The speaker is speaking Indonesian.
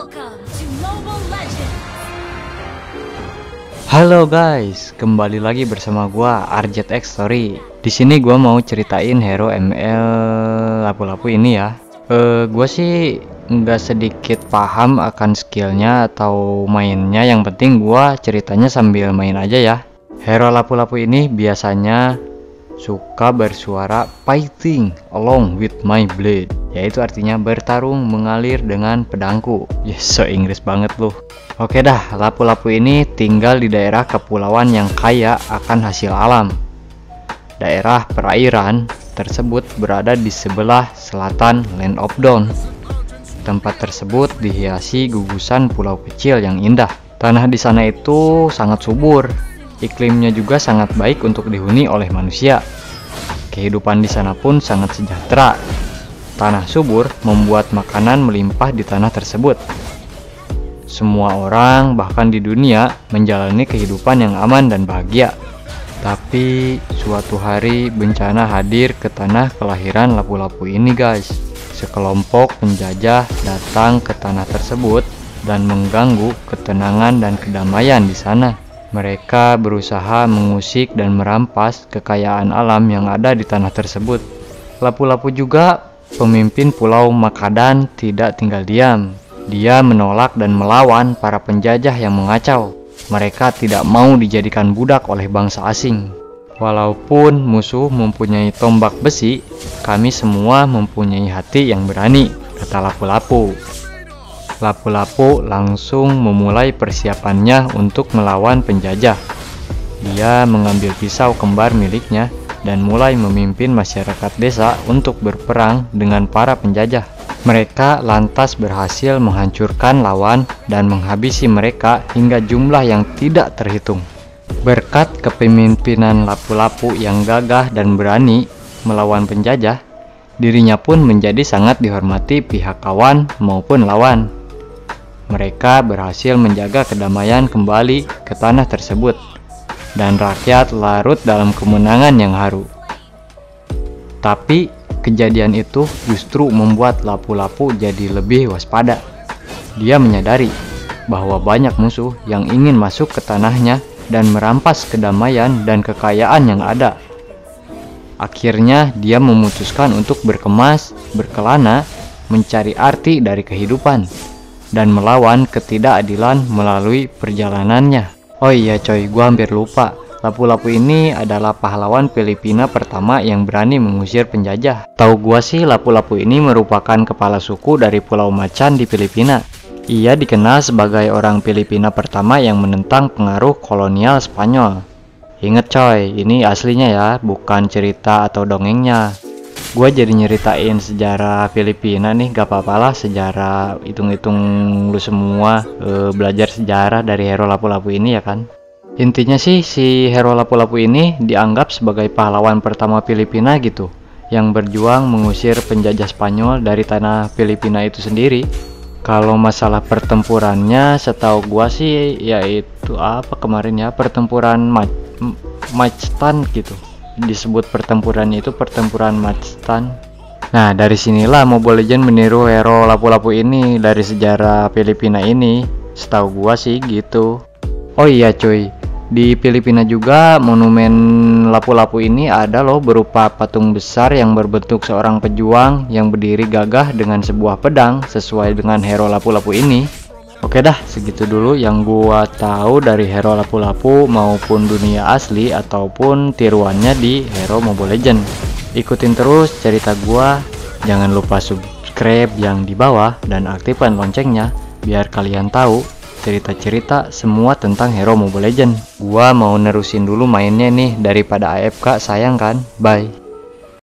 Halo guys, kembali lagi bersama gua RZX Story. Di sini gua mau ceritain hero ML lapu-lapu ini ya. Gua sih nggak sedikit paham akan skillnya atau mainnya. Yang penting gua ceritanya sambil main aja ya. Hero lapu-lapu ini biasanya suka bersuara fighting along with my blade, yaitu artinya bertarung mengalir dengan pedangku. Yes, so Inggris banget loh. Oke dah, lapu-lapu ini tinggal di daerah kepulauan yang kaya akan hasil alam. Daerah perairan tersebut berada di sebelah selatan Land of Dawn. Tempat tersebut dihiasi gugusan pulau kecil yang indah. Tanah di sana itu sangat subur. Iklimnya juga sangat baik untuk dihuni oleh manusia. Kehidupan di sana pun sangat sejahtera. Tanah subur membuat makanan melimpah di tanah tersebut. Semua orang, bahkan di dunia, menjalani kehidupan yang aman dan bahagia. Tapi suatu hari bencana hadir ke tanah kelahiran lapu-lapu ini guys. Sekelompok penjajah datang ke tanah tersebut dan mengganggu ketenangan dan kedamaian di sana. Mereka berusaha mengusik dan merampas kekayaan alam yang ada di tanah tersebut. Lapu-lapu juga, pemimpin Pulau Makadan, tidak tinggal diam. Dia menolak dan melawan para penjajah yang mengacau. Mereka tidak mau dijadikan budak oleh bangsa asing. Walaupun musuh mempunyai tombak besi, kami semua mempunyai hati yang berani, kata lapu-lapu. Lapu-lapu langsung memulai persiapannya untuk melawan penjajah. Dia mengambil pisau kembar miliknya dan mulai memimpin masyarakat desa untuk berperang dengan para penjajah. Mereka lantas berhasil menghancurkan lawan dan menghabisi mereka hingga jumlah yang tidak terhitung. Berkat kepemimpinan lapu-lapu yang gagah dan berani melawan penjajah, dirinya pun menjadi sangat dihormati pihak kawan maupun lawan. Mereka berhasil menjaga kedamaian kembali ke tanah tersebut, dan rakyat larut dalam kemenangan yang haru. Tapi kejadian itu justru membuat lapu-lapu jadi lebih waspada. Dia menyadari bahwa banyak musuh yang ingin masuk ke tanahnya dan merampas kedamaian dan kekayaan yang ada. Akhirnya dia memutuskan untuk berkemas, berkelana, mencari arti dari kehidupan dan melawan ketidakadilan melalui perjalanannya. Oh iya coy, gua hampir lupa. Lapu-lapu ini adalah pahlawan Filipina pertama yang berani mengusir penjajah. Tahu gua sih, lapu-lapu ini merupakan kepala suku dari Pulau Macan di Filipina. Ia dikenal sebagai orang Filipina pertama yang menentang pengaruh kolonial Spanyol. Ingat coy, ini aslinya ya, bukan cerita atau dongengnya. Gue jadi nyeritain sejarah Filipina nih, gak apa-apalah, sejarah hitung-hitung lu semua belajar sejarah dari hero lapu-lapu ini ya kan. Intinya sih si hero lapu-lapu ini dianggap sebagai pahlawan pertama Filipina gitu, yang berjuang mengusir penjajah Spanyol dari tanah Filipina itu sendiri. Kalau masalah pertempurannya setahu gua sih yaitu apa kemarin ya, pertempuran Mactan gitu. Disebut pertempurannya itu pertempuran Mactan. Nah, dari sinilah Mobile Legends meniru hero lapu-lapu ini dari sejarah Filipina ini. Setahu gua sih gitu. Oh iya cuy, di Filipina juga monumen lapu-lapu ini ada loh, berupa patung besar yang berbentuk seorang pejuang yang berdiri gagah dengan sebuah pedang sesuai dengan hero lapu-lapu ini. Oke dah, segitu dulu yang gua tahu dari hero lapu-lapu maupun dunia asli ataupun tiruannya di hero Mobile Legends. Ikutin terus cerita gua, jangan lupa subscribe yang di bawah dan aktifkan loncengnya biar kalian tahu cerita-cerita semua tentang hero Mobile Legends. Gua mau nerusin dulu mainnya nih daripada AFK, sayang kan? Bye.